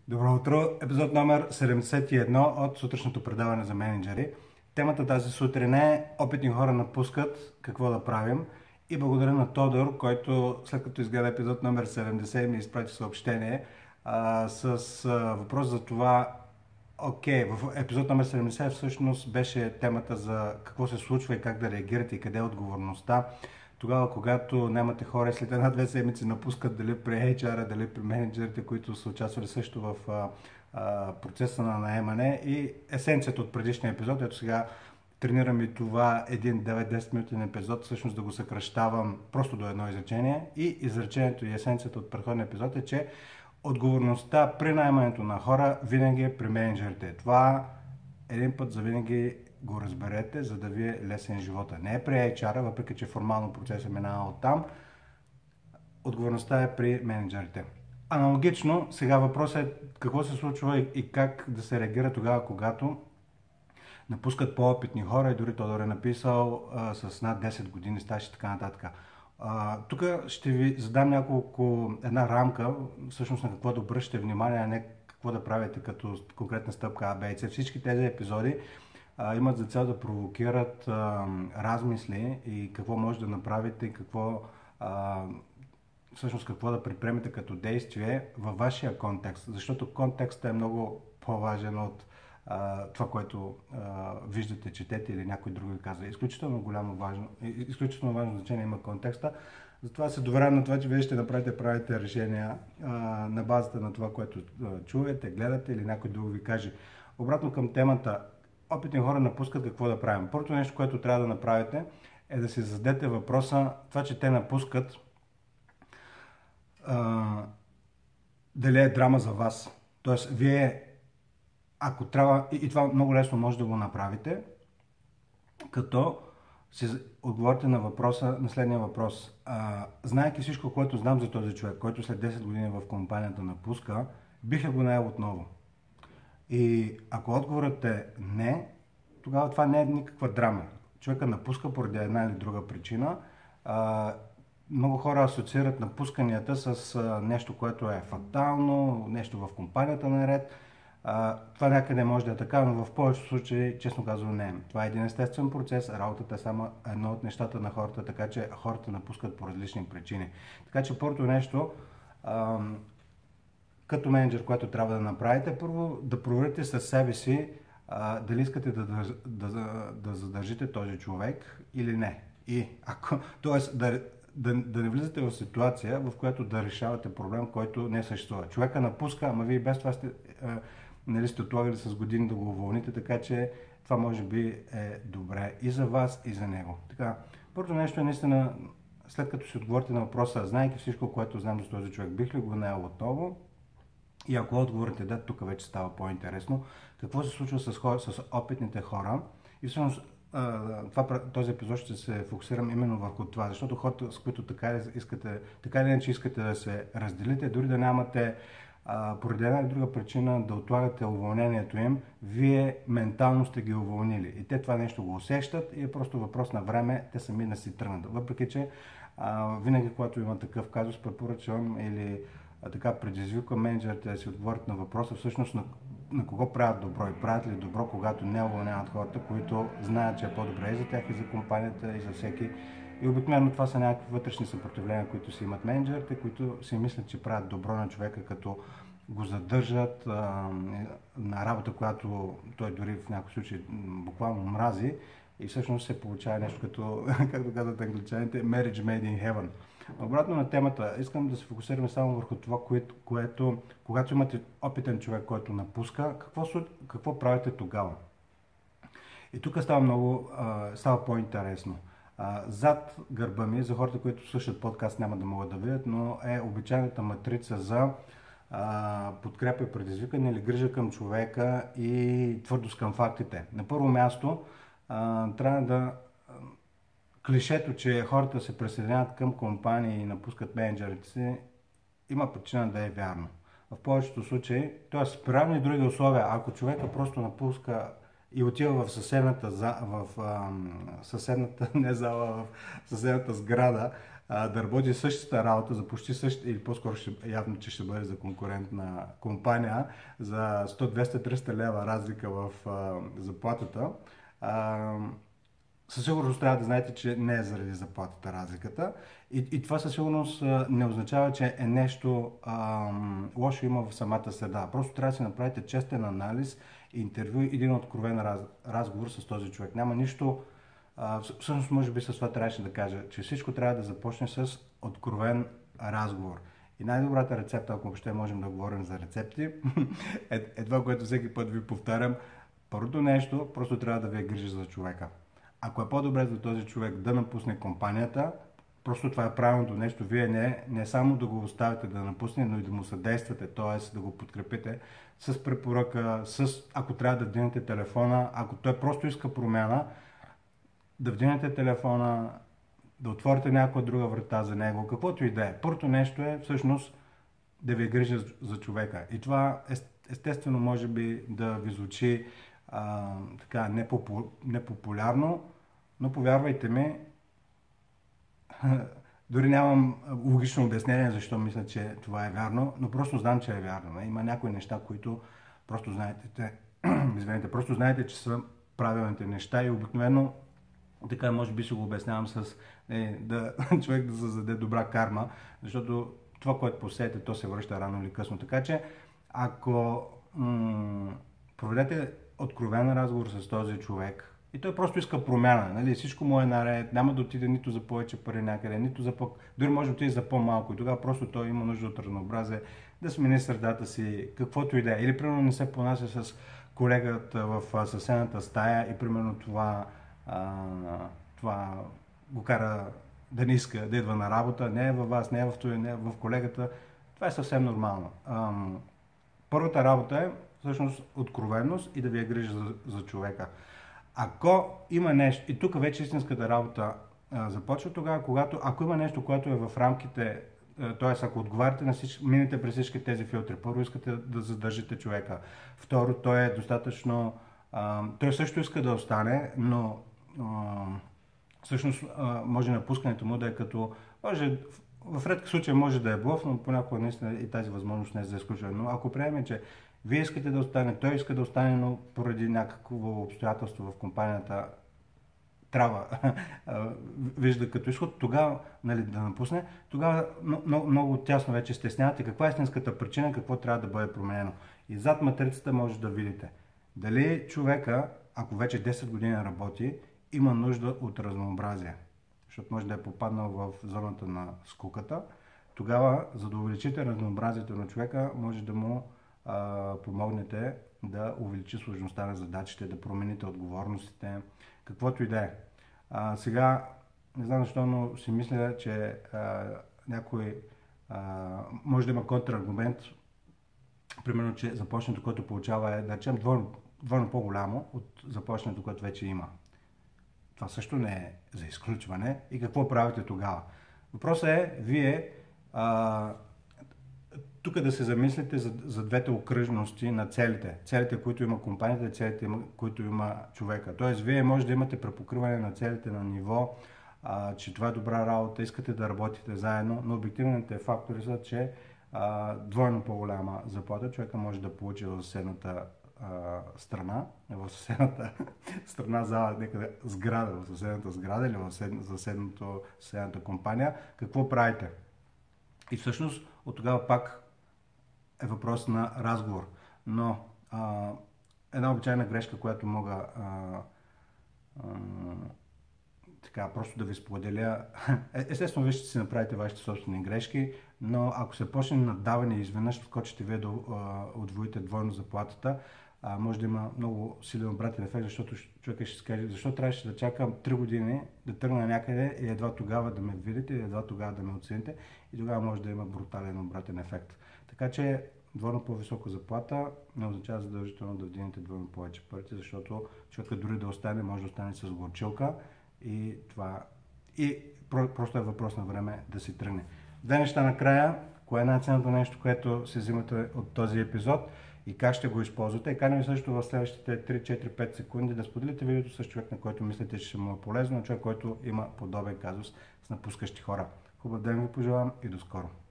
Добро утро! Епизод номер 71 от сутрешното предаване за менеджери. Темата тази сутрин е опитни хора напускат, какво да правим. И благодаря на Тодор, който след като изгледа епизод номер 70 ми изпрати съобщение с въпрос за това. Окей, в епизод номер 70 всъщност беше темата за какво се случва и как да реагирате и къде е отговорността. Тогава, когато нямате хора, след една-две седмици напускат дали при HR, дали при менеджерите, които са участвали също в процеса на наемане, и есенцията от предишния епизод. Ето сега тренирам и това един 9-10 минутен епизод, всъщност да го съкръщавам просто до едно изречение. И изречението и есенцията от предходния епизод е, че отговорността при наемането на хора винаги е при менеджерите. Това един път за винаги го разберете, за да ви е лесен живота. Не е при HR, въпреки че формално процесът минава оттам. Отговорността е при менеджерите. Аналогично, сега въпросът е какво се случва и как да се реагира тогава, когато напускат по-опитни хора, и дори Тодор е написал с над 10 години стаж и така нататък. Тук ще ви задам една рамка, всъщност на какво да обръщате внимание, а не какво да правите като конкретна стъпка А, Б и С. Всички тези епизоди имат за цел да провокират размисли и какво може да направите и всъщност какво да предприемете като действие във вашия контекст, защото контекстът е много по-важен от това, което виждате, четете или някой друг ви казва. Изключително важно значение има контекста. Затова се доверявам на това, че вие ще правите решения на базата на това, което чуете, гледате или някой друг ви каже. Обратно към темата, опитни хора напускат, какво да правим. Първото нещо, което трябва да направите, е да си зададете въпроса, това, че те напускат, дали е драма за вас. Тоест, вие, ако трябва, и това много лесно може да го направите, като си отговорите на въпроса, на следния въпрос. Знаейки всичко, което знам за този човек, който след 10 години в компанията напуска, бих ли го наел отново? И ако отговорът е не, тогава това не е никаква драма. Човека напуска поради една или друга причина. Много хора асоциират напусканията с нещо, което е фатално, нещо в компанията наред. Това някъде може да е така, но в повечето случаи, честно казвам, не. Това е един естествен процес, работата е само едно от нещата на хората, така че хората напускат по различни причини. Така че първото нещо, като менеджер, което трябва да направите, първо да проверите със себе си дали искате да задържите този човек или не. Тоест да не влизате в ситуация, в която да решавате проблем, който не съществува. Човека напуска, ама вие без това сте отлагали с години да го уволните, така че това може би е добре и за вас, и за него. Така, първото нещо е наистина, след като си отговорите на въпроса, знаейки всичко, което знам за този човек, бих ли го наел отново? И ако отговорите да, тук вече става по-интересно. Какво се случва с опитните хора? И всъщност този епизод ще се фокусирам именно върху това, защото хората, с които така или иначе искате да се разделите, дори да нямате поради една или друга причина да отлагате уволнението им, вие ментално сте ги уволнили. И те това нещо го усещат и е просто въпрос на време те сами да си тръгнат. Въпреки че винаги, когато има такъв казус, препоръчвам или така предизвиквам менеджерите да си отговорят на въпроса всъщност на кого правят добро и правят ли добро, когато не уволняват хората, които знаят, че е по-добре и за тях, и за компанията, и за всеки. И обикновено това са някакви вътрешни съпротивления, които си имат менеджерите, които си мислят, че правят добро на човека, като го задържат на работа, която той дори в някакъв случай буквално мрази, и всъщност се получава нещо като, както казват англичаните, marriage made in heaven. Обратно на темата, искам да се фокусираме само върху това, което когато имате опитен човек, който напуска, какво правите тогава? И тук става по-интересно. Зад гърба ми, за хората, които слушат подкаст, няма да могат да видят, но е обичайната матрица за подкрепа и предизвикане или грижа към човека и твърдост към фактите. На първо място трябва да клишето, че хората се присъединяват към компании и напускат менеджерите си, има причина да е вярно. В повечето случаи, т.е. при равни други условия, ако човека просто напуска и отива в съседната сграда, да работи същата работа за почти същата, или по-скоро явно, че ще бъде за конкурентна компания, за 100, 200, 300 лева разлика в заплатата, със сигурност трябва да знаете, че не е заради заплатата разликата. И това със сигурност не означава, че е нещо лошо има в самата среда. Просто трябва да си направите честен анализ, интервю, един откровен разговор с този човек. Няма нищо. Всъщност, може би с това трябваше да кажа, че всичко трябва да започне с откровен разговор. И най-добрата рецепта, ако въобще можем да говорим за рецепти, е това, което всеки път ви повтарям. Първото нещо, просто трябва да ви е грижа за човека. Ако е по-добре за този човек да напусне компанията, просто това е правилното нещо. Вие не само да го оставите да напусне, но и да му съдействате, т.е. да го подкрепите с препоръка, ако трябва да вдигнете телефона, ако той просто иска промяна, да вдигнете телефона, да отворите някоя друга врата за него, каквото и да е. Първото нещо е всъщност да ви грижа за човека. И това естествено може би да ви звучи така непопулярно, но повярвайте ми, дори нямам логично обяснение защо мисля, че това е вярно, но просто знам, че е вярно. Има някои неща, които просто знаете, че са правилните неща и обикновено така може би ще го обяснявам с човек да създаде добра карма, защото това, което посеете, то се връща рано или късно. Така че, ако проведете откровен разговор с този човек и той просто иска промяна, нали? Всичко му е наред, няма да отиде нито за повече пари някъде, нито за дори може да отиде за по-малко и тогава просто той има нужда от разнообразие, да смени средата си, каквото и да е. Или примерно не се понася с колегата в съседната стая и примерно това го кара да не иска да идва на работа, не е във вас, не е в това, не е в колегата. Това е съвсем нормално. Първата работа е всъщност откровенност и да ви е грижа за човека. Ако има нещо, и тук вече истинската работа започва тогава, ако има нещо, което е в рамките, т.е. ако отговаряте на минете през всички тези филтри, първо искате да задържите човека, второ, той е достатъчно, той също иска да остане, но всъщност може напускането му да е като, в редки случаи може да е блъф, но понякога наистина и тази възможност не е за изключване. Но ако приемем, че вие искате да остане, той иска да остане, но поради някакво обстоятелство в компанията трябва, вижда като изход, тогава да напусне, тогава много тясно вече стеснявате каква е истинската причина, какво трябва да бъде променено. И зад матрицата може да видите дали човека, ако вече 10 години работи, има нужда от разнообразие, защото може да е попаднал в зоната на скуката. Тогава, за да увеличите разнообразието на човека, може да му помогнете да увеличи сложността на задачите, да промените отговорностите, каквото и да е. Сега, не знам защо, но си мисля, че някой може да има контраргумент, примерно, че заплащането, което получава е, да речем, двойно по-голямо от заплащането, което вече има. Това също не е за изключване. И какво правите тогава? Въпросът е, вие тук да се замислите за двете окръжности на целите. Целите, които има компанията, целите, които има човека. Тоест, вие може да имате препокриване на целите на ниво, че това е добра работа, искате да работите заедно, но обективните фактори са, че двойно по-голяма заплата човека може да получи в съседната зала, някъде сграда, в съседната сграда или в съседната компания. Какво правите? И всъщност от тогава пак е въпрос на разговор. Но една обичайна грешка, която мога така просто да ви споделя, естествено вие ще си направите вашите собствени грешки, но ако се почне надаване и изведнъж скочите вие да удвоите двойно заплатата, може да има много силен обратен ефект, защото човек ще каже, защо трябваше да чакам 3 години да тръгна някъде и едва тогава да ме видите, и едва тогава да ме оцените, и тогава може да има брутален обратен ефект. Така че двойно по-висока заплата не означава задължително да вдигнете двойно повече парите, защото човека дори да остане, може да остане с горчилка и просто е въпрос на време да си тръгне. Две неща накрая, кое е най-ценното нещо, което се взимате от този епизод и как ще го използвате. И каня ви също в следващите 3-4-5 секунди да споделите видеото с човек, на който мислите, че ще му е полезно, човек, който има подобен казус с напускащи хора. Хубав ден ви пожелавам и до скоро.